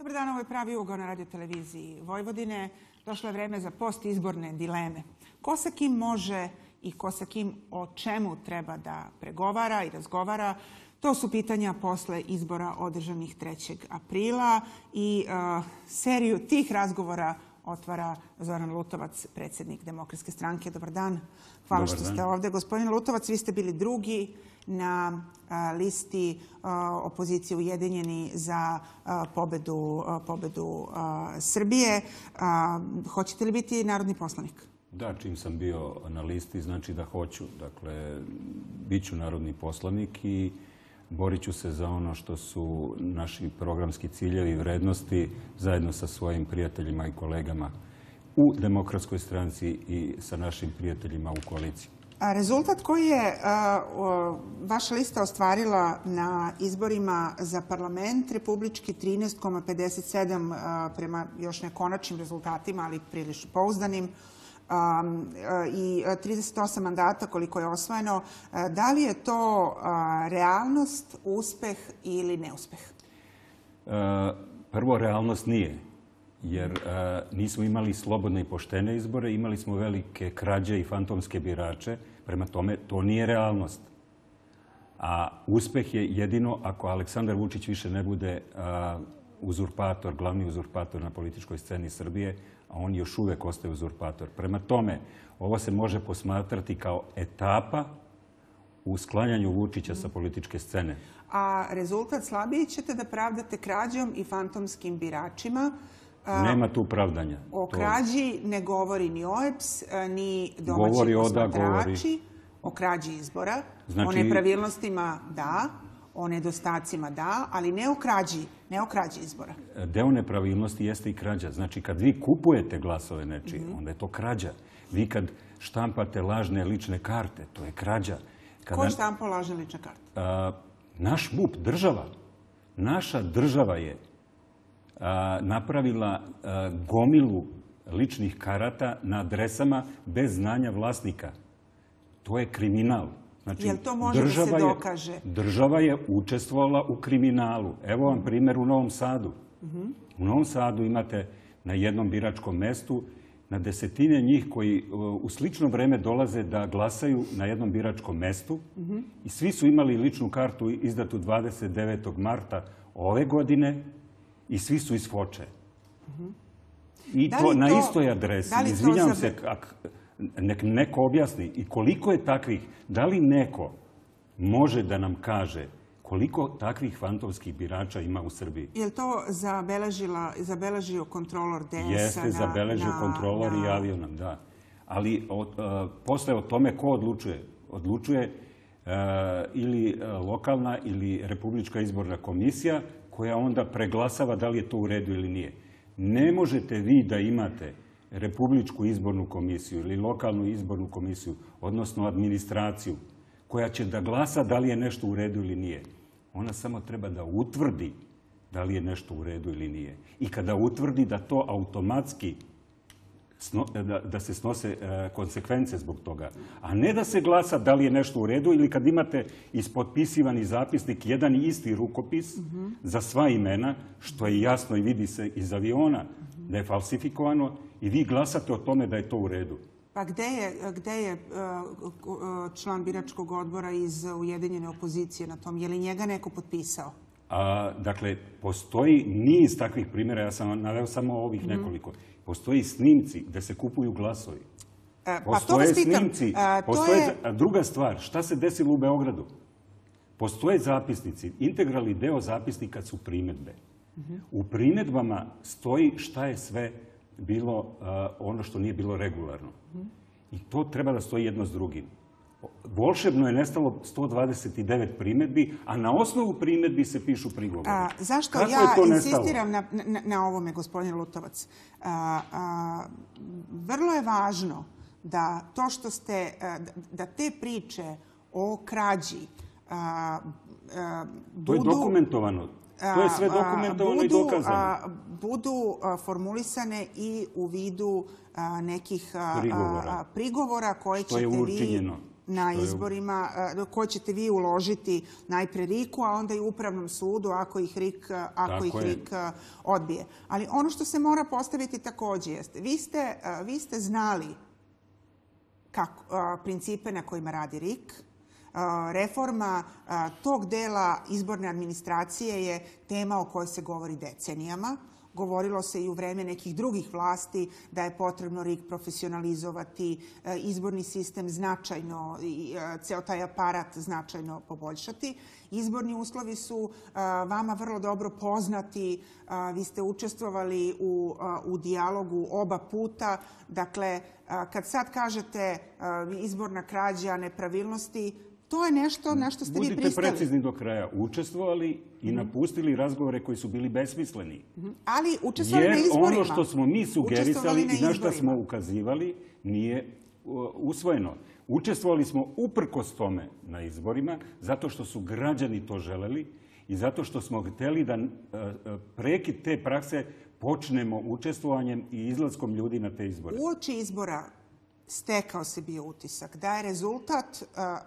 Dobar dan, ovo je Pravi ugao na radio-televiziji Vojvodine. Došlo je vreme za postizborne dileme. Ko sa kim može i ko sa kim o čemu treba da pregovara i razgovara, to su pitanja posle izbora održanih 3. aprila i seriju tih razgovora otvara Zoran Lutovac, predsjednik Demokratske stranke. Dobar dan. Hvala što ste ovde. Gospodin Lutovac, vi ste bili drugi na listi opozicije Ujedinjeni za pobedu Srbije. Hoćete li biti narodni poslanik? Da, čim sam bio na listi, znači da hoću. Dakle, bit ću narodni poslanik i borit ću se za ono što su naši programski ciljevi i vrednosti zajedno sa svojim prijateljima i kolegama u Demokratskoj stranci i sa našim prijateljima u koaliciji. Rezultat koji je vaša lista ostvarila na izborima za parlament, republički 13,57 prema još nekonačnim rezultatima, ali prilično pouzdanim, i 38 mandata koliko je osvojeno. Da li je to realnost, uspeh ili neuspeh? Prvo, realnost nije, jer nismo imali slobodne i poštene izbore, imali smo velike krađe i fantomske birače, prema tome to nije realnost. A uspeh je jedino ako Aleksandar Vučić više ne bude uzurpator, glavni uzurpator na političkoj sceni Srbije, a on još uvek ostaje uzurpator. Prema tome, ovo se može posmatrati kao etapa u sklanjanju Vučića sa političke scene. A rezultat slabiji ćete da pravdate krađom i fantomskim biračima. Nema tu pravdanja. O krađi ne govori ni OEBS, ni domaći posmatrači. O krađi izbora. O nepravilnostima da, o nedostacima da, ali ne o krađi izbora. Deo nepravilnosti jeste i krađa. Znači, kad vi kupujete glasove nečije, onda je to krađa. Vi kad štampate lažne lične karte, to je krađa. Ko je štampao lažne lične karte? Naš MUP, država. Naša država je napravila gomilu ličnih karata na adresama bez znanja vlasnika. To je kriminal. Jel to može da se dokaže? Država je učestvovala u kriminalu. Evo vam primjer u Novom Sadu. U Novom Sadu imate na jednom biračkom mestu na desetine njih koji u slično vreme dolaze da glasaju na jednom biračkom mestu i svi su imali ličnu kartu izdatu 29. marta ove godine i svi su iz Foče. I to na istoj adresi. Izvinjam se, nek neko objasni i koliko je takvih, da li neko može da nam kaže koliko takvih fantomskih birača ima u Srbiji? Je li to zabeležio kontrolor DS-a? Jeste, zabeležio kontrolor i javio nam, da. Ali posle o tome ko odlučuje? Odlučuje ili lokalna ili Republička izborna komisija koja onda preglasava da li je to u redu ili nije. Ne možete vi da imate Republičku izbornu komisiju ili lokalnu izbornu komisiju, odnosno administraciju, koja će da glasa da li je nešto u redu ili nije. Ona samo treba da utvrdi da li je nešto u redu ili nije. I kada utvrdi da to automatski, da se snose konsekvence zbog toga. A ne da se glasa da li je nešto u redu ili kad imate ispotpisivani zapisnik, jedan isti rukopis za sva imena, što je jasno i vidi se iz aviona da je falsifikovano i vi glasate o tome da je to u redu. Pa gde je član biračkog odbora iz Ujedinjene opozicije na tom? Je li njega neko potpisao? Dakle, postoji niz takvih primjera, ja sam naveo samo ovih nekoliko. Postoji snimci gde se kupuju glasovi. Postoje snimci. Druga stvar, šta se desilo u Beogradu? Postoje zapisnici. Integralni deo zapisnika su primedbe. U primedbama stoji šta je sve bilo ono što nije bilo regularno. I to treba da stoji jedno s drugim. Volšebno je nestalo 129 primedbi, a na osnovu primedbi se pišu prigovori. Zašto ja insistiram na ovome, gospodin Lutovac? Vrlo je važno da to što ste, da te priče o krađi to je dokumentovano. To je sve dokumentovano i dokazano. Budu formulisane i u vidu nekih prigovora koje ćete vi na izborima, koje ćete vi uložiti najpre RIK-u, a onda i Upravnom sudu ako ih RIK odbije. Ali ono što se mora postaviti također jeste, vi ste znali principe na kojima radi RIK. Reforma tog dela izborne administracije je tema o kojoj se govori decenijama. Govorilo se i u vreme nekih drugih vlasti da je potrebno RIK profesionalizovati, izborni sistem značajno, ceo taj aparat značajno poboljšati. Izborni uslovi su vama vrlo dobro poznati. Vi ste učestvovali u dijalogu oba puta. Dakle, kad sad kažete izborna krađa, nepravilnosti, to je nešto na što ste vi pristali. Budite precizni do kraja. Učestvovali i napustili razgovore koji su bili besmisleni. Ali učestvovali na izborima. Jer ono što smo mi sugerisali i na što smo ukazivali nije usvojeno. Učestvovali smo uprkos tome na izborima zato što su građani to želeli i zato što smo htjeli da prekid te prakse počnemo učestvovanjem i izlaskom ljudi na te izbore. Uoči izbora stekao se bio utisak da je rezultat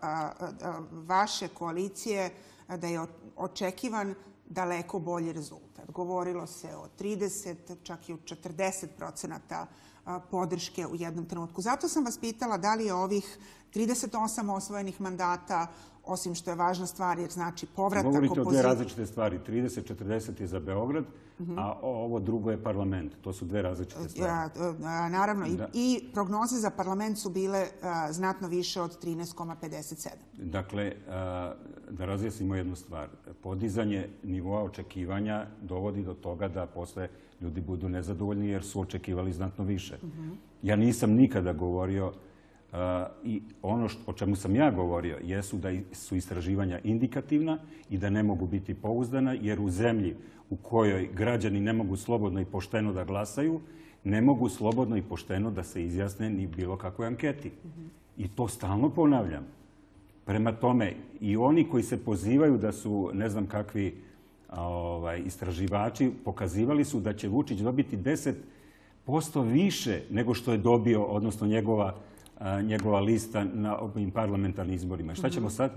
vaše koalicije, da je očekivan daleko bolji rezultat. Govorilo se o 30, čak i o 40% podrške u jednom trenutku. Zato sam vas pitala da li je ovih 38 osvojenih mandata, osim što je važna stvar jer znači povratak opozicije. Govorite o dve različite stvari. 30-40 je za Beograd, a ovo drugo je parlament. To su dve različite stvari. Naravno. I prognoze za parlament su bile znatno više od 13,57. Dakle, da razjasnimo jednu stvar. Podizanje nivoa očekivanja dovodi do toga da posle ljudi budu nezadovoljni jer su očekivali znatno više. Ja nisam nikada govorio i ono o čemu sam ja govorio jesu da su istraživanja indikativna i da ne mogu biti pouzdana jer u zemlji u kojoj građani ne mogu slobodno i pošteno da glasaju, ne mogu slobodno i pošteno da se izjasne ni bilo kakvoj anketi. I to stalno ponavljam. Prema tome, i oni koji se pozivaju da su ne znam kakvi istraživači, pokazivali su da će Vučić dobiti 10% više nego što je dobio, odnosno njegova lista na ovim parlamentarnim izborima. Šta ćemo sad?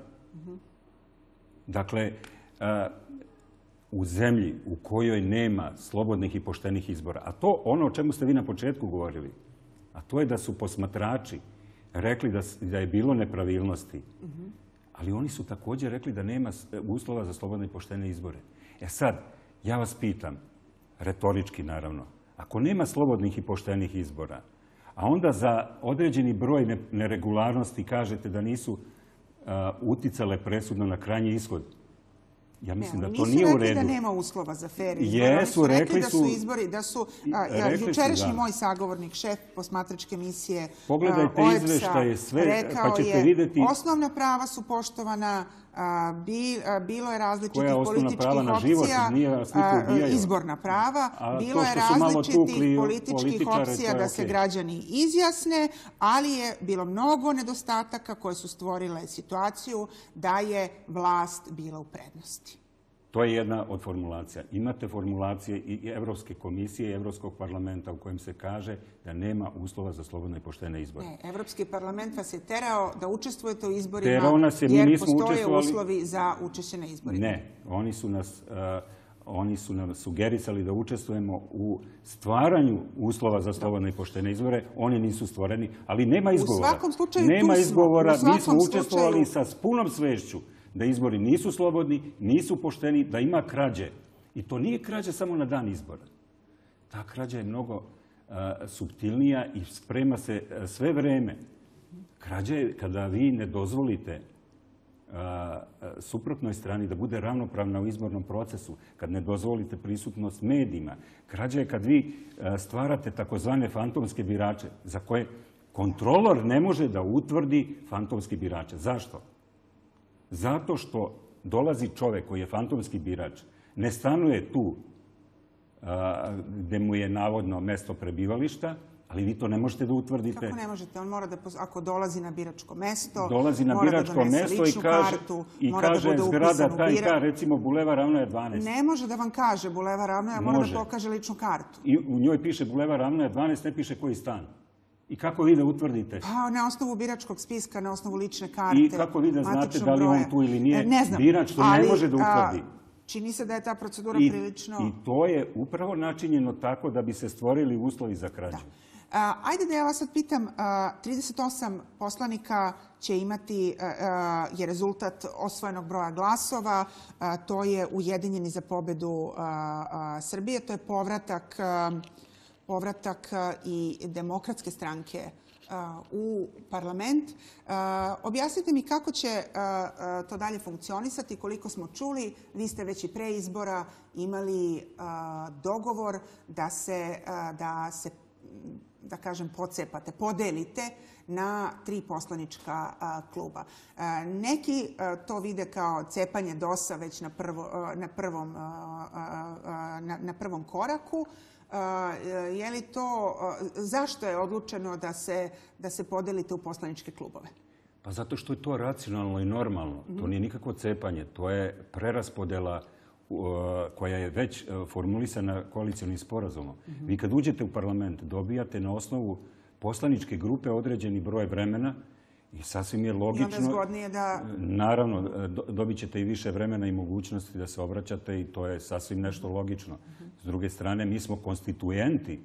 Dakle, u zemlji u kojoj nema slobodnih i poštenih izbora, a to ono o čemu ste vi na početku govorili, a to je da su posmatrači rekli da je bilo nepravilnosti, ali oni su također rekli da nema uslova za slobodne i poštene izbore. E sad, ja vas pitam, retorički naravno, ako nema slobodnih i poštenih izbora, a onda za određeni broj neregularnosti kažete da nisu uticale presudno na krajnji ishod, ja mislim da to nije u redu. Nisu rekli da nema uslova za fer izbor. Oni su rekli da su izbori, jučerašnji moj sagovornik, šef posmatračke misije OEBS-a, rekao je osnovna prava su poštovana, bilo je različitih političkih opcija, izborna prava, bilo je različitih političkih opcija da se građani izjasne, ali je bilo mnogo nedostataka koje su stvorile situaciju da je vlast bila u prednosti. To je jedna od formulacija. Imate formulacije i Evropske komisije i Evropskog parlamenta u kojem se kaže da nema uslova za slobodne i poštene izbore. Ne, Evropski parlament vas je terao da učestvujete u izborima jer postoje uslovi za učešće na izborima. Ne, oni su nam sugerisali da učestvujemo u stvaranju uslova za slobodne i poštene izbore. Oni nisu stvoreni, ali nema izgovora. U svakom slučaju nema izgovora, mi smo učestvovali sa punom svešću da izbori nisu slobodni, nisu pošteni, da ima krađe. I to nije krađa samo na dan izbora. Ta krađa je mnogo suptilnija i sprema se sve vreme. Krađa je kada vi ne dozvolite suprotnoj strani da bude ravnopravna u izbornom procesu, kad ne dozvolite prisutnost medijima. Krađa je kad vi stvarate takozvane fantomske birače za koje kontrolor ne može da utvrdi fantomski birače. Zašto? Zato što dolazi čovek koji je fantomski birač, ne stanuje tu gde mu je navodno mesto prebivališta, ali vi to ne možete da utvrdite. Kako ne možete? On mora da, ako dolazi na biračko mesto, dolazi na biračko mesto i kaže zgrada ta i ta, recimo Bulevar Ravnoja 12. Ne može da vam kaže Bulevar Ravnoja, mora da pokaže ličnu kartu. I u njoj piše Bulevar Ravnoja 12, ne piše koji stan. I kako vi da utvrdite? Pa na osnovu biračkog spiska, na osnovu lične karte, I kako vi da znate da li on tu ili nije? Ne znam. Birač to ne može da utvrdi. Čini se da je ta procedura prilično... I to je upravo načinjeno tako da bi se stvorili uslovi za krađu. Ajde da ja vas sad pitam, 38 poslanika će imati, je rezultat osvojenog broja glasova, to je Ujedinjeni za pobedu Srbije, to je povratak i Demokratske stranke u parlament. Objasnite mi kako će to dalje funkcionisati, koliko smo čuli. Vi ste već i pre izbora imali dogovor da se da kažem, pocepate, podelite na 3 poslanička kluba. Neki to vide kao cepanje DOS-a već na prvom koraku. Je li to, zašto je odlučeno da se podelite u poslaničke klubove? Pa zato što je to racionalno i normalno. To nije nikakvo cepanje. To je preraspodela koja je već formulisana koalicionim sporazumom. Vi kad uđete u parlament dobijate na osnovu poslaničke grupe određeni broj vremena i sasvim je logično... I onda zgodnije da... Naravno, dobit ćete i više vremena i mogućnosti da se obraćate i to je sasvim nešto logično. S druge strane, mi smo konstituenti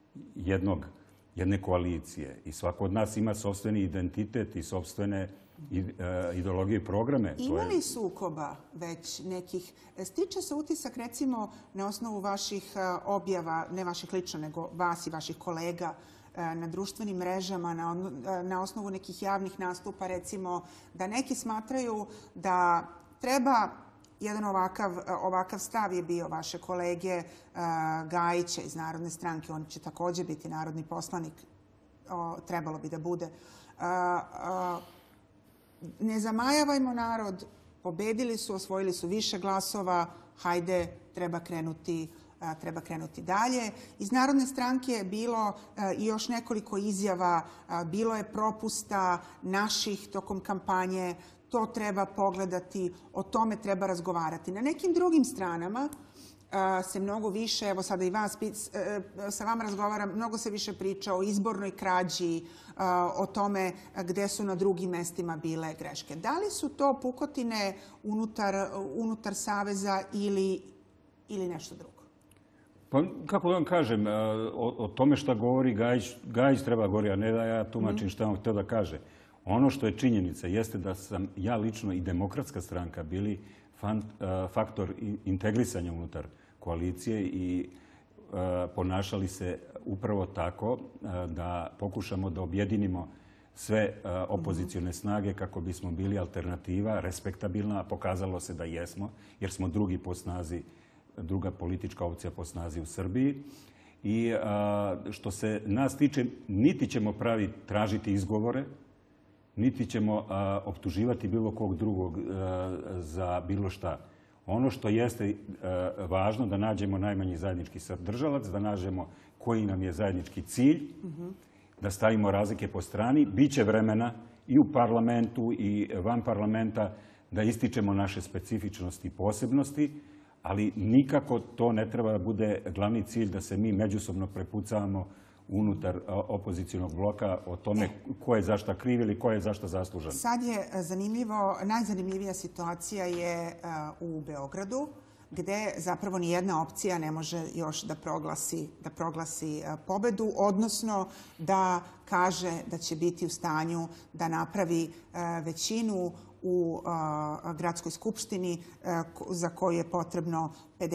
jedne koalicije i svako od nas ima sopstveni identitet i sopstvene ideologije i programe. Ima li sukoba već nekih? Stiče se utisak, recimo, na osnovu vaših objava, ne vaših lično, nego vas i vaših kolega na društvenim mrežama, na osnovu nekih javnih nastupa, recimo, da neki smatraju da treba jedan ovakav stav je bio vaše kolege Gajića iz Narodne stranke. On će također biti narodni poslanik. Trebalo bi da bude. Ne zamajavajmo narod. Pobedili su, osvojili su više glasova. Hajde, treba krenuti dalje. Iz Narodne stranke je bilo i još nekoliko izjava. Bilo je propusta naših tokom kampanje. To treba pogledati, o tome treba razgovarati. Na nekim drugim stranama se mnogo više, evo sada i vas, sa vama razgovaram, mnogo se više priča o izbornoj krađi, o tome gde su na drugim mestima bile greške. Da li su to pukotine unutar Saveza ili nešto drugo? Pa, kako da vam kažem, o tome šta govori Gajić treba govori, a ne da ja tumačim šta on htio da kaže. Ono što je činjenica jeste da sam ja lično i Demokratska stranka bili faktor integrisanja unutar koalicije i ponašali se upravo tako da pokušamo da objedinimo sve opozicione snage kako bismo bili alternativa, respektabilna, a pokazalo se da jesmo, jer smo druga politička opcija po snazi u Srbiji. I što se nas tiče, niti ćemo tražiti izgovore, niti ćemo optuživati bilo kog drugog za bilo šta. Ono što jeste važno da nađemo najmanji zajednički sadržalac, da nađemo koji nam je zajednički cilj, da stavimo razlike po strani. Biće vremena i u parlamentu i van parlamenta da ističemo naše specifičnosti i posebnosti, ali nikako to ne treba da bude glavni cilj da se mi međusobno prepucavamo unutar opozicionog bloka o tome ko je zašta kriv ili ko je zašta zaslužan. Sad je zanimljivo, najzanimljivija situacija je u Beogradu, gde zapravo nijedna opcija ne može još da proglasi pobedu, odnosno da kaže da će biti u stanju da napravi većinu u gradskoj skupštini za koju je potrebno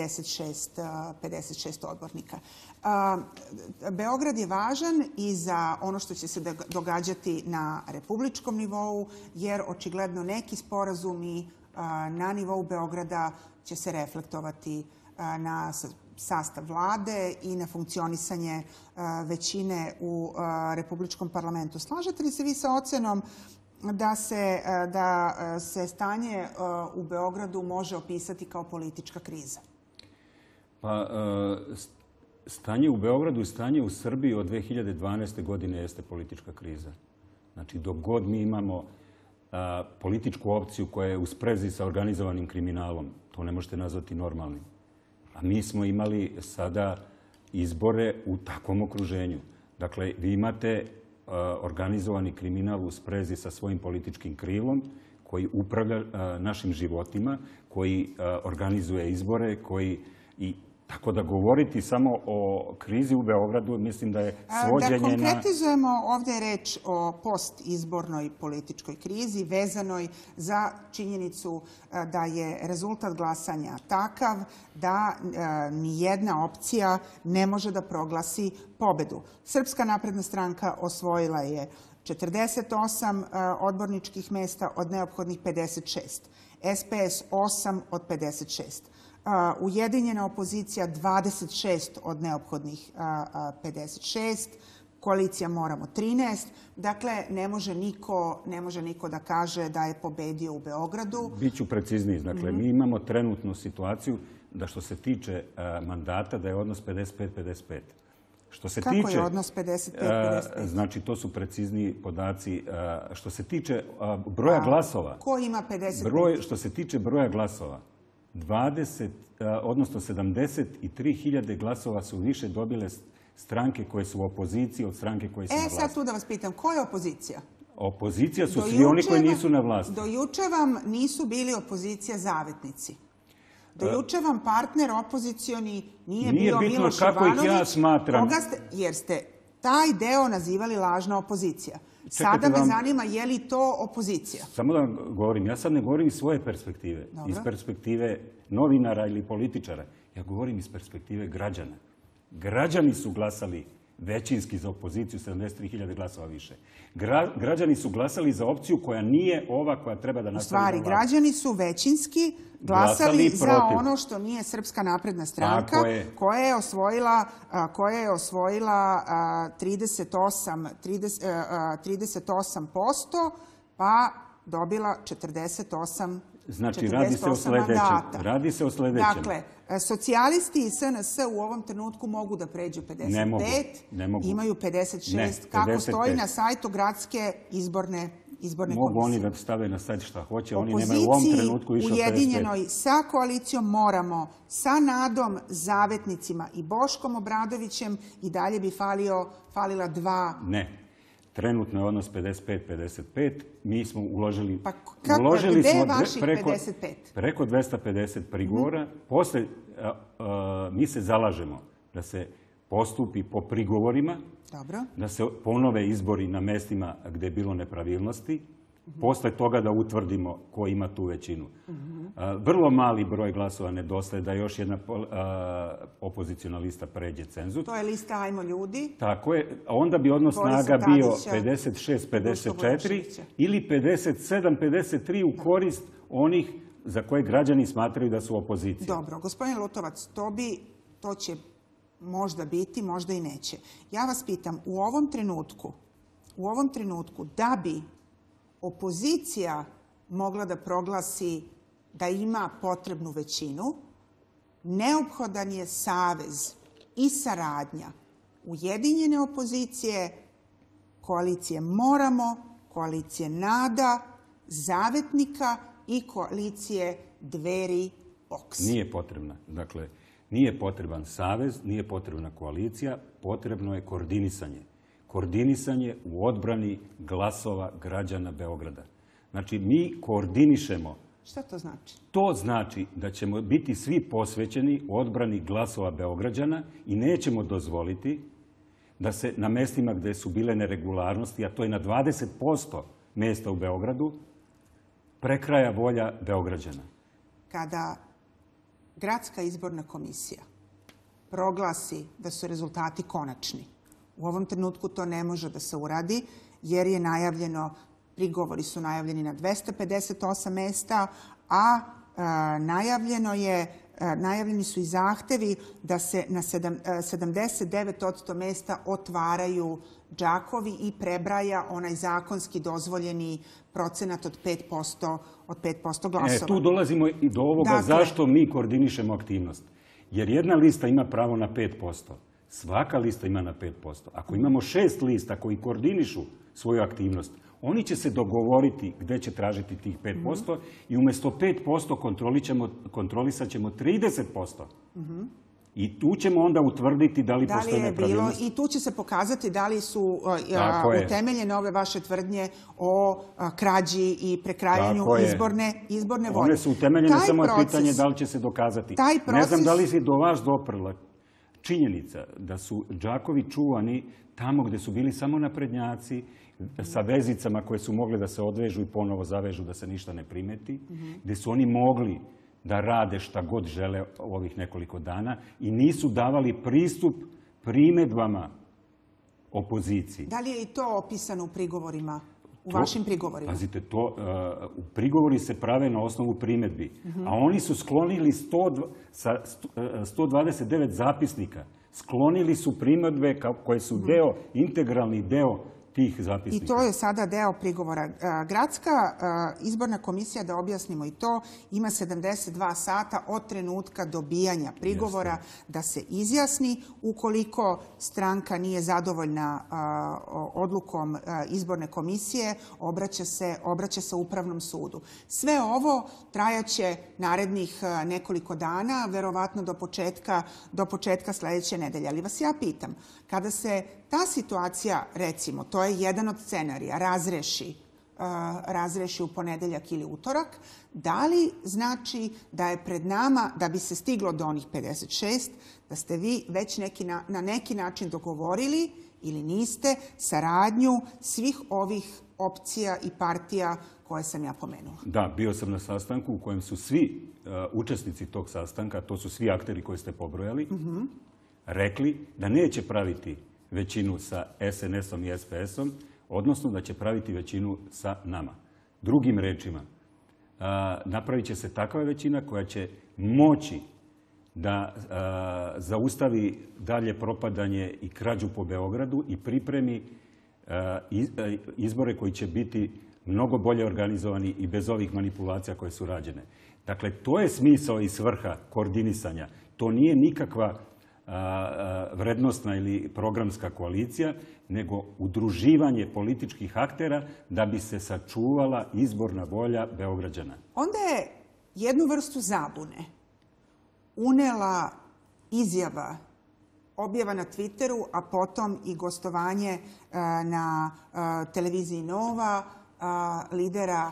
56 odbornika. Beograd je važan i za ono što će se događati na republičkom nivou, jer očigledno neki sporazumi na nivou Beograda će se reflektovati na sastav vlade i na funkcionisanje većine u republičkom parlamentu. Slažete li se vi sa ocenom da se stanje u Beogradu može opisati kao politička kriza? Pa, stanje u Beogradu i stanje u Srbiji od 2012. godine jeste politička kriza. Znači, dok god mi imamo političku opciju koja je u sprezi sa organizovanim kriminalom, to ne možete nazvati normalnim. A mi smo imali sada izbore u takvom okruženju. Dakle, vi imate organizovani kriminal u sprezi sa svojim političkim krilom, koji upravlja našim životima, koji organizuje izbore, tako da govoriti samo o krizi u Beogradu, mislim da je svođenje na... Da konkretizujemo, ovdje je reč o postizbornoj političkoj krizi vezanoj za činjenicu da je rezultat glasanja takav da nijedna opcija ne može da proglasi pobedu. Srpska napredna stranka osvojila je 48 odborničkih mesta od neophodnih 56. SPS 8 od 56. Ujedinjena opozicija 26 od neophodnih 56, koalicija Moramo 13. Dakle, ne može niko da kaže da je pobedio u Beogradu. Biću precizniji. Dakle, mi imamo trenutnu situaciju da što se tiče mandata da je odnos 55-55. Kako je odnos 55-55? Znači, to su precizniji podaci. Što se tiče broja glasova... Ko ima 55? Što se tiče broja glasova, 73.000 glasova su više dobile stranke koje su u opoziciji od stranke koje su na vlasti. Sad tu da vas pitam, ko je opozicija? Opozicija su svi oni koji nisu na vlasti. Do juče vam nisu bili opozicija zavetnici. Do juče vam partner opozicioni nije bio Miloš Jovanović, ja smatram. Jer ste taj deo nazivali lažna opozicija. Sada me zanima je li to opozicija. Samo da vam govorim, ja sad ne govorim iz svoje perspektive, iz perspektive novinara ili političara. Ja govorim iz perspektive građana. Građani su glasali većinski za opoziciju, 73.000 glasova više. Građani su glasali za opciju koja nije ova koja treba da nastavi na vlasti. U stvari, građani su većinski glasali za ono što nije Srpska napredna stranka, koja je osvojila 38%, pa dobila 48 Znači, radi se o sljedećem. Dakle, socijalisti i SNS u ovom trenutku mogu da pređu 55, imaju 56. Kako stoji na sajtu Gradske izborne komisije. Mogu oni da stave na sajt šta hoće, oni nemaju u ovom trenutku više 55. Ujedinjenoj sa koalicijom Moramo, sa Nadom, Zavetnicima i Boškom Obradovićem i dalje bi falila 2. Ne. Trenutno je odnos 55-55. Mi smo uložili... Pa gde je vaših 55? Preko 250 prigovora. Posle, mi se zalažemo da se postupi po prigovorima, da se ponove izbori na mestima gde je bilo nepravilnosti, posle toga da utvrdimo ko ima tu većinu. Vrlo mali broj glasova nedostaje da još jedna opozicijona lista pređe cenzus. To je lista Ajmo ljudi. Tako je. Onda bi odnos snaga bio 56-54 ili 57-53 u korist onih za koje građani smatraju da su opozicija. Dobro. Gospodin Lutovac, to će možda biti, možda i neće. Ja vas pitam, u ovom trenutku da bi opozicija mogla da proglasi da ima potrebnu većinu, neophodan je savez i saradnja ujedinjene opozicije, koalicije Moramo, koalicije Nada, Zavetnika i koalicije Dveri POKS. Nije potrebna. Dakle, nije potreban savez, nije potrebna koalicija, potrebno je koordinisanje. Koordinisanje u odbrani glasova građana Beograda. Znači, mi koordinišemo. Šta to znači? To znači da ćemo biti svi posvećeni u odbrani glasova Beograđana i nećemo dozvoliti da se na mestima gde su bile neregularnosti, a to je na 20% mesta u Beogradu, prekraja volja Beograđana. Kada Gradska izborna komisija proglasi da su rezultati konačni, u ovom trenutku to ne može da se uradi jer je prigovori su najavljeni na 258 mesta, a najavljeni su i zahtevi da se na 79% mesta otvaraju džakovi i prebraja onaj zakonski dozvoljeni procenat od 5% glasova. Tu dolazimo i do ovoga zašto mi koordinišemo aktivnost. Jer jedna lista ima pravo na 5%. Svaka lista ima na 5%. Ako imamo 6 lista koji koordinišu svoju aktivnost, oni će se dogovoriti gde će tražiti tih 5% i umjesto 5% kontrolisat ćemo 30%. I tu ćemo onda utvrditi da li postoje nepravilnosti. I tu će se pokazati da li su utemeljene ove vaše tvrdnje o krađi i prekrajanju izborne volje. One su utemeljene, samo je pitanje da li će se dokazati. Ne znam da li si do vas doprla činjenica da su džakovi čuvani tamo gdje su bili samo naprednjaci, sa vezicama koje su mogle da se odvežu i ponovo zavežu da se ništa ne primeti, gdje su oni mogli da rade šta god žele ovih nekoliko dana i nisu davali pristup primedbama opoziciji. Da li je i to opisano u prigovorima, u vašim prigovorima? Pazite, prigovori se prave na osnovu primedbi, a oni su sklonili 129 zapisnika. Sklonili su primedbe koje su integralni deo tih zapisnika. I to je sada deo prigovora. Gradska izborna komisija, da objasnimo i to, ima 72 sata od trenutka dobijanja prigovora da se izjasni. Ukoliko stranka nije zadovoljna odlukom izborne komisije, obraća se Upravnom sudu. Sve ovo trajaće narednih nekoliko dana, verovatno do početka sljedeće nedelje. Ali vas ja pitam, kada se ta situacija, recimo, to je jedan od scenarija, razreši u ponedeljak ili utorak, da li znači da je pred nama, da bi se stiglo do onih 56, da ste vi već na neki način dogovorili ili niste saradnju svih ovih opcija i partija koje sam ja pomenula? Da, bio sam na sastanku u kojem su svi učesnici tog sastanka, to su svi akteri koje ste pobrojali, rekli da neće praviti većinu sa SNS-om i SPS-om, odnosno da će praviti većinu sa nama. Drugim rečima, napravit će se takva većina koja će moći da zaustavi dalje propadanje i krađu po Beogradu i pripremi izbore koji će biti mnogo bolje organizovani i bez ovih manipulacija koje su rađene. Dakle, to je smisao i svrha koordinisanja. To nije nikakva vrednostna ili programska koalicija, nego udruživanje političkih aktera da bi se sačuvala izborna volja Beograđana. Onda je jednu vrstu zabune unela izjava, objava na Twitteru, a potom i gostovanje na televiziji Nova lidera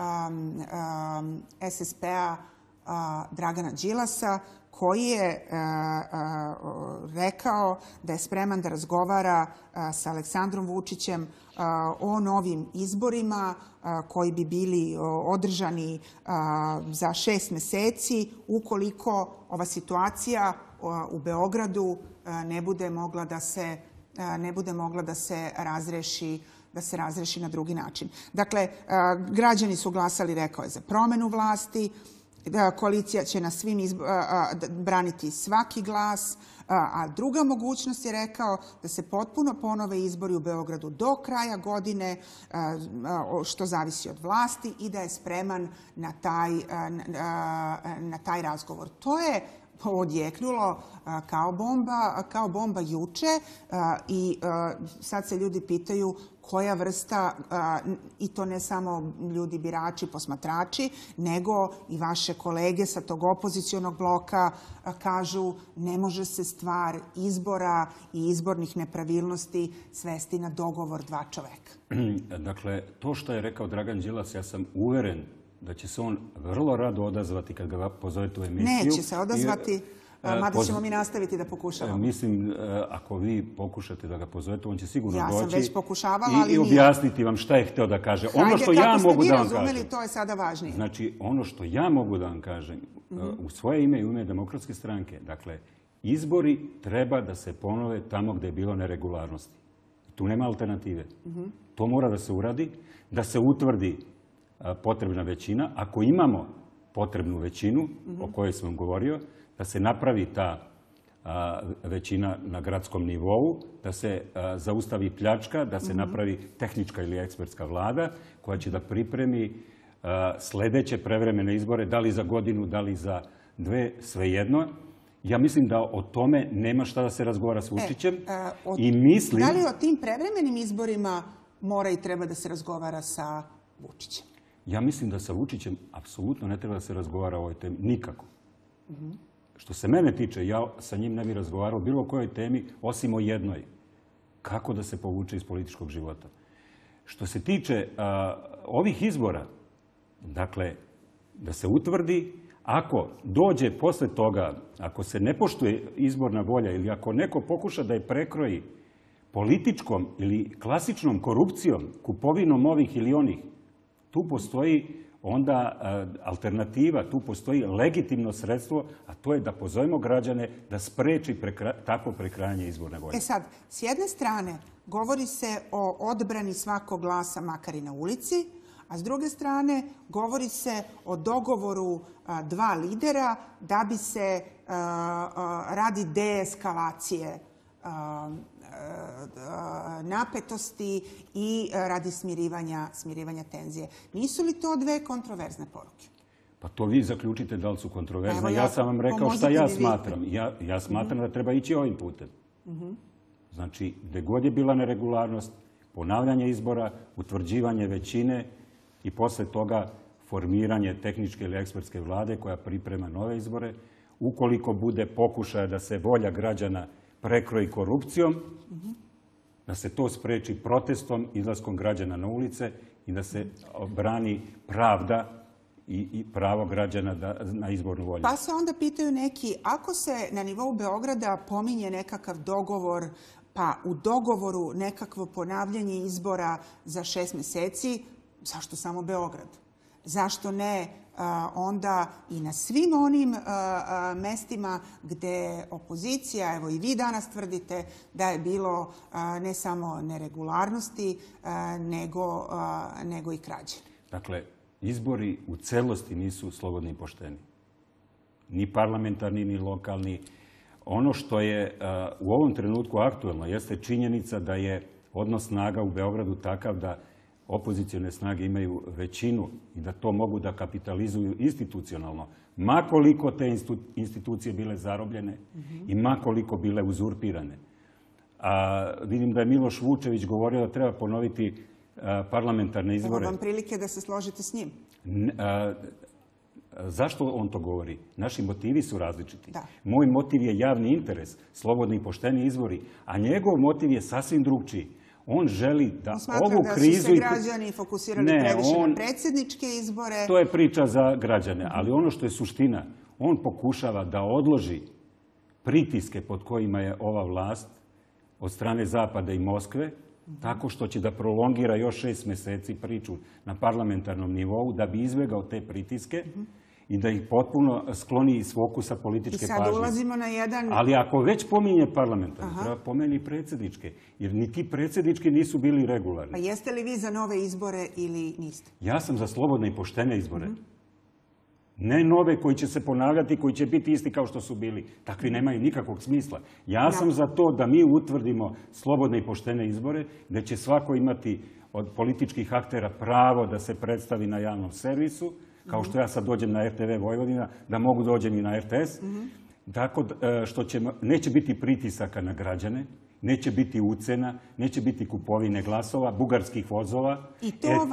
SSP-a Dragana Đilasa, koji je rekao da je spreman da razgovara sa Aleksandrom Vučićem o novim izborima koji bi bili održani za 6 meseci ukoliko ova situacija u Beogradu ne bude mogla da se razreši na drugi način. Dakle, građani su glasali, rekao je, za promenu vlasti. Koalicija će na svim braniti svaki glas, a druga mogućnost je rekao da se potpuno ponove izbori u Beogradu do kraja godine, što zavisi od vlasti, i da je spreman na taj razgovor. To je odjeknulo kao bomba juče i sad se ljudi pitaju koja vrsta, i to ne samo ljudi birači, posmatrači, nego i vaše kolege sa tog opozicionog bloka kažu ne može se stvar izbora i izbornih nepravilnosti svesti na dogovor dva čoveka. Dakle, to što je rekao Dragan Đilas, ja sam uveren da će se on vrlo rado odazvati kad ga pozovete u emisiju. Neće se odazvati, mada ćemo mi nastaviti da pokušavamo. Mislim, ako vi pokušate da ga pozovete, on će sigurno doći. Ja sam već pokušavala, ali i objasniti vam šta je hteo da kaže. Ono što ja mogu da vam kažem. To je sada važnije. Znači, ono što ja mogu da vam kažem, u svoje ime i u ime Demokratske stranke, dakle, izbori treba da se ponove tamo gde je bilo neregularnosti. Tu nema alternative. To mora da se uradi, da se utvrdi potrebna većina. Ako imamo potrebnu većinu, o kojoj sam govorio, da se napravi ta većina na gradskom nivou, da se zaustavi pljačka, da se napravi tehnička ili ekspertska vlada koja će da pripremi sljedeće prevremene izbore, da li za godinu, da li za 2, svejedno. Ja mislim da o tome nema šta da se razgovara s Vučićem. Da li o tim prevremenim izborima mora i treba da se razgovara sa Vučićem? Ja mislim da sa Vučićem apsolutno ne treba da se razgovara o ovoj temi. Nikako. što se mene tiče, ja sa njim ne bih razgovarao o bilo kojoj temi, osim o jednoj. Kako da se povuče iz političkog života. Što se tiče ovih izbora, dakle, da se utvrdi, ako dođe posle toga, ako se ne poštuje izborna volja ili ako neko pokuša da je prekroji političkom ili klasičnom korupcijom, kupovinom ovih ili onih, tu postoji onda alternativa, tu postoji legitimno sredstvo, a to je da pozovemo građane da spreči takvo prekrajanje izborne volje. E sad, s jedne strane govori se o odbrani svakog glasa, makar i na ulici, a s druge strane govori se o dogovoru dva lidera da bi se radi deeskalacije napetosti i radi smirivanja tenzije. Nisu li to dve kontroverzne poruke? Pa to vi zaključite da li su kontroverzne. Ja sam vam rekao šta ja smatram. Ja smatram da treba ići ovim putem. Znači, gde god je bila neregularnost, ponavljanje izbora, utvrđivanje većine i posle toga formiranje tehničke ili ekspertske vlade koja priprema nove izbore. Ukoliko bude pokušaja da se volja građana prekroji korupcijom, da se to spreči protestom, izlaskom građana na ulice i da se brani pravda i pravo građana na izbornu volju. Pa se onda pitaju neki, ako se na nivou Beograda pominje nekakav dogovor, pa u dogovoru nekakvo ponavljanje izbora za 6 meseci, zašto samo Beograd? Zašto ne onda i na svim onim mestima gde opozicija, evo i vi danas tvrdite da je bilo ne samo neregularnosti, nego i krađe? Dakle, izbori u celosti nisu slobodni i pošteni. Ni parlamentarni, ni lokalni. Ono što je u ovom trenutku aktuelno jeste činjenica da je odnos snaga u Beogradu takav da opozicione snage imaju većinu i da to mogu da kapitalizuju institucionalno, makoliko te institucije bile zarobljene i makoliko bile uzurpirane. Vidim da je Miloš Vučević govorio da treba ponoviti parlamentarne izbore. Evo vam prilike da se složite s njim. Zašto on to govori? Naši motivi su različiti. Moj motiv je javni interes, slobodni i pošteni izbori, a njegov motiv je sasvim drugčiji. On želi da ovu krizu... Da su se građani fokusirali previše na predsjedničke izbore. To je priča za građane, ali ono što je suština, on pokušava da odloži pritiske pod kojima je ova vlast od strane Zapada i Moskve, tako što će da prolongira još 6 meseci priču na parlamentarnom nivou da bi izbjegao te pritiske i da ih potpuno skloni iz fokusa političke pažnje. I sad ulazimo na jedan... Ali ako već pominje parlamentarne, treba pomeni predsjedničke, jer ni ti predsjednički nisu bili regularni. Pa jeste li vi za nove izbore ili niste? Ja sam za slobodne i poštene izbore. Ne nove koji će se ponavljati, koji će biti isti kao što su bili. Takvi nemaju nikakvog smisla. Ja sam za to da mi utvrdimo slobodne i poštene izbore, gde će svako imati od političkih aktera pravo da se predstavi na javnom servisu, kao što ja sad dođem na RTV Vojvodina, da mogu dođem i na RTS, tako što neće biti pritisaka na građane, neće biti ucena, neće biti kupovine glasova, bugarskih vozova. I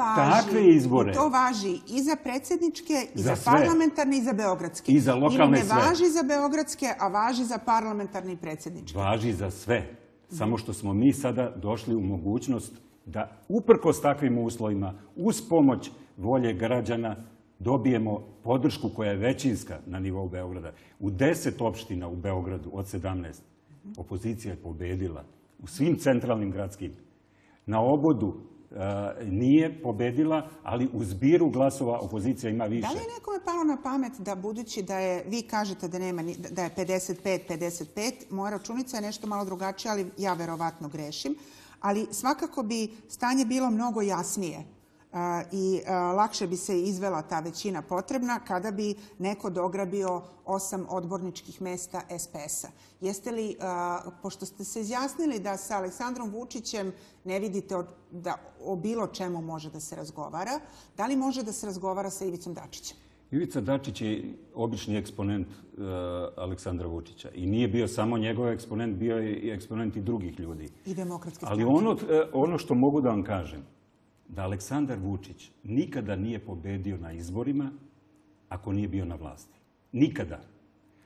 to važi i za predsjedničke, i za parlamentarne, i za beogradske. I za lokalne sve. Ili ne važi za beogradske, a važi za parlamentarne i predsjedničke. Važi za sve. Samo što smo mi sada došli u mogućnost da uprkos takvim uslovima, uz pomoć volje građana, dobijemo podršku koja je većinska na nivou Beograda. U 10 opština u Beogradu od 17 opozicija je pobedila. U svim centralnim gradskim. Na obodu nije pobedila, ali u zbiru glasova opozicija ima više. Da li je nekome palo na pamet da, budući da je, vi kažete da je 55-55, moja računica je nešto malo drugačija, ali ja verovatno grešim, ali svakako bi stanje bilo mnogo jasnije i lakše bi se izvela ta većina potrebna kada bi neko dograbio 8 odborničkih mesta SPS-a. Jeste li, pošto ste se izjasnili da sa Aleksandrom Vučićem ne vidite da o bilo čemu može da se razgovara, da li može da se razgovara sa Ivicom Dačićem? Ivica Dačić je obični eksponent Aleksandra Vučića. I nije bio samo njegov eksponent, bio je i eksponent i drugih ljudi. I demokratske stranke. Ali ono što mogu da vam kažem, da Aleksandar Vučić nikada nije pobedio na izborima ako nije bio na vlasti. Nikada.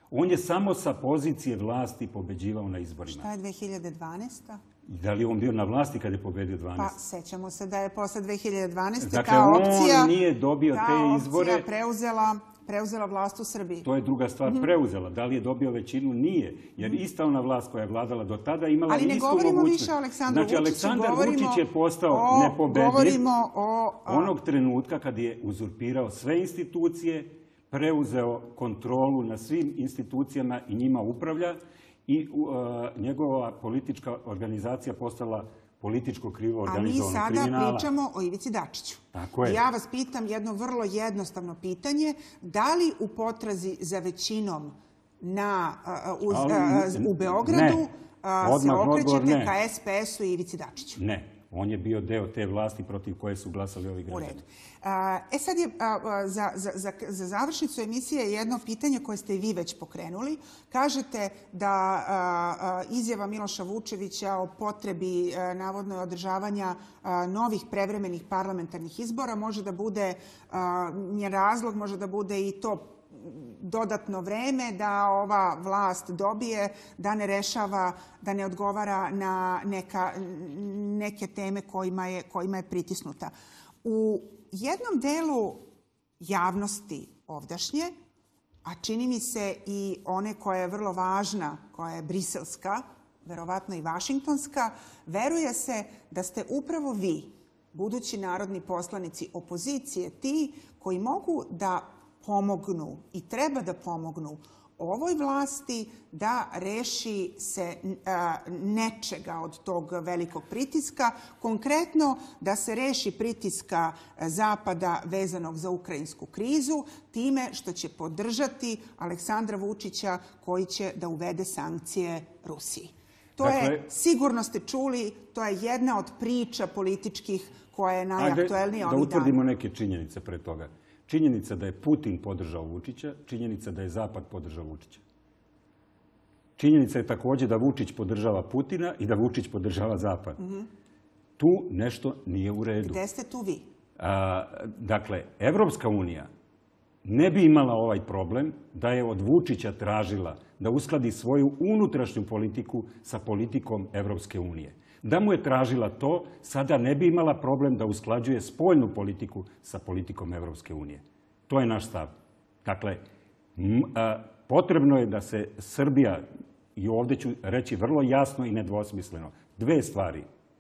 On je samo sa pozicije vlasti pobeđivao na izborima. Šta je 2012. Da li je on bio na vlasti kad je pobedio 12? Pa, sećamo se da je posle 2012. Dakle, ta opcija, on nije dobio te izbore. preuzela vlast u Srbiji. To je druga stvar, preuzela. Da li je dobio većinu? Nije. Jer ista ona vlast koja je vladala do tada imala istu mogućnost. Ali ne govorimo više o Aleksandru Vučiću. Znači, Aleksandar Vučić je postao nepobedljiv onog trenutka kad je uzurpirao sve institucije, preuzeo kontrolu na svim institucijama i njima upravlja i njegova politička organizacija postala političko krivo organizovanog kriminala. A mi sada pričamo o Ivici Dačiću. Tako je. Ja vas pitam jedno vrlo jednostavno pitanje. Da li u potrazi za većinom u Beogradu se okrećete ka SPS-u i Ivici Dačiću? Ne. On je bio deo te vlasti protiv koje su glasali ovi građani. U redu. Sad je za završnicu emisije jedno pitanje koje ste i vi već pokrenuli. Kažete da izjava Miloša Vučevića o potrebi navodno održavanja novih prevremenih parlamentarnih izbora može da bude njen razlog, može da bude i to dodatno vreme da ova vlast dobije, da ne rešava, da ne odgovara na neke teme kojima je pritisnuta. U jednom delu javnosti ovdašnje, a čini mi se i one koja je vrlo važna, koja je briselska, verovatno i vašingtonska, veruje se da ste upravo vi, budući narodni poslanici opozicije, ti koji mogu da pomognu i treba da pomognu ovoj vlasti da reši se nečega od tog velikog pritiska, konkretno da se reši pritiska Zapada vezanog za ukrajinsku krizu time što će podržati Aleksandra Vučića koji će da uvede sankcije Rusiji. To je, sigurno ste čuli, to je jedna od priča političkih koja je najaktuelnija ovih dana. Da utvrdimo neke činjenice pre toga. Činjenica da je Putin podržao Vučića, činjenica da je Zapad podržao Vučića. Činjenica je također da Vučić podržava Putina i da Vučić podržava Zapad. Tu nešto nije u redu. Gde ste tu vi? Dakle, Evropska unija ne bi imala ovaj problem da je od Vučića tražila da uskladi svoju unutrašnju politiku sa politikom Evropske unije. Da mu je tražila to, sada ne bi imala problem da usklađuje spoljnu politiku sa politikom Evropske unije. To je naš stav. Dakle, potrebno je da se Srbija, i ovdje ću reći vrlo jasno i nedvosmisleno, dve stvari.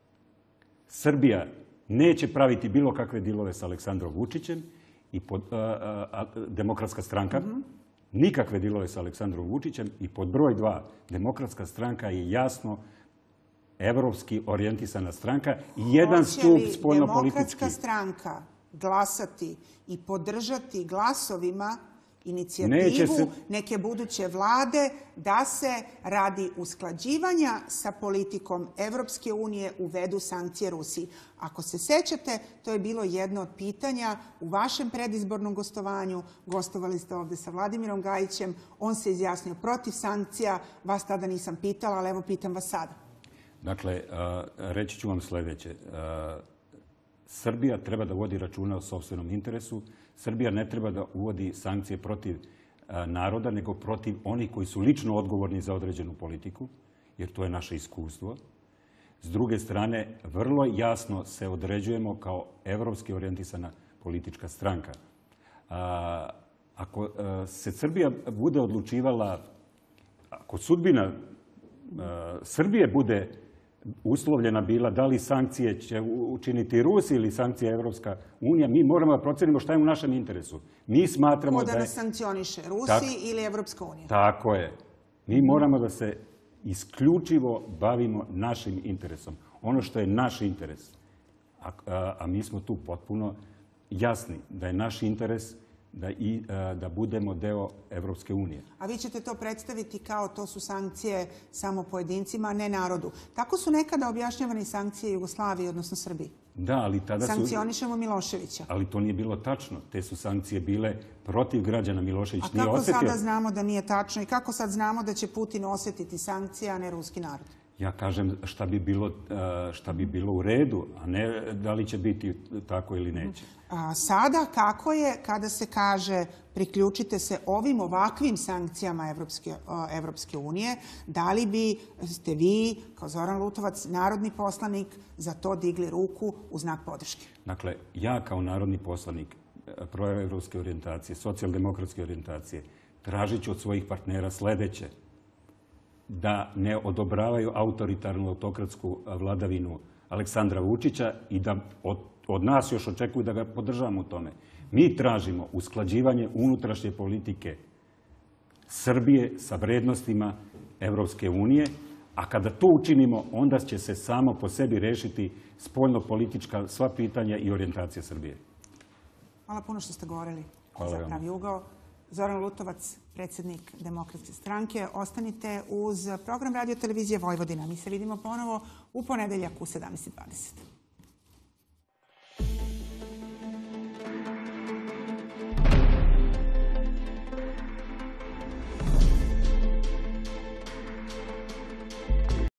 Srbija neće praviti bilo kakve dilove sa Aleksandrom Vučićem i Demokratska stranka, nikakve dilove sa Aleksandrom Vučićem i pod broj 2, Demokratska stranka je jasno evropski orijentisana stranka i jedan stup spoljnopolitički. Hoće li Demokratska stranka glasati i podržati glasovima inicijativu neke buduće vlade da se radi usklađivanja sa politikom Evropske unije uvedu sankcije Rusiji? Ako se sećate, to je bilo jedno od pitanja u vašem predizbornom gostovanju. Gostovali ste ovde sa Vladimirom Gajićem. On se izjasnio protiv sankcija. Vas tada nisam pitala, ali evo pitam vas sada. Dakle, reći ću vam sljedeće. Srbija treba da vodi računa o sopstvenom interesu. Srbija ne treba da uvodi sankcije protiv naroda, nego protiv onih koji su lično odgovorni za određenu politiku, jer to je naše iskustvo. S druge strane, vrlo jasno se određujemo kao evropski orijentisana politička stranka. Ako se Srbija bude odlučivala, ako sudbina Srbije bude uslovljena bila da li sankcije će učiniti Rusija ili sankcije Evropska unija, mi moramo da procenimo šta je u našem interesu. Mi smatramo da nas sankcioniše Rusiji ili Evropska unija. Tako je. Mi moramo da se isključivo bavimo našim interesom. Ono što je naš interes. A mi smo tu potpuno jasni da je naš interes da budemo deo Evropske unije. A vi ćete to predstaviti kao to su sankcije samo pojedincima, a ne narodu. Tako su nekada objašnjavane sankcije Jugoslavije, odnosno Srbiji. Da, ali tada su... Sankcionišemo Miloševića. Ali to nije bilo tačno. Te su sankcije bile protiv građana. Milošević nije osetio. A kako sada znamo da nije tačno i kako sad znamo da će Putin osetiti sankcije, a ne ruski narod? Ja kažem šta bi bilo u redu, a ne da li će biti tako ili neće. A sada kako je kada se kaže priključite se ovim ovakvim sankcijama Evropske unije, da li biste vi, kao Zoran Lutovac, narodni poslanik, za to digli ruku u znak podrške? Dakle, ja kao narodni poslanik proevropske orijentacije, socijaldemokratske orijentacije, tražit ću od svojih partnera sledeće: da ne odobravaju autoritarnu autokratsku vladavinu Aleksandra Vučića i da od nas još očekuju da ga podržavamo u tome. Mi tražimo usklađivanje unutrašnje politike Srbije sa vrednostima Evropske unije, a kada to učinimo, onda će se samo po sebi rešiti spoljno-politička sva pitanja i orijentacija Srbije. Hvala puno što ste govorili Hvala za Pravi ugao. Zoran Lutovac, predsjednik Demokratske stranke. Ostanite uz program Radio Televizije Vojvodina. Mi se vidimo ponovo u ponedeljak u 17:20.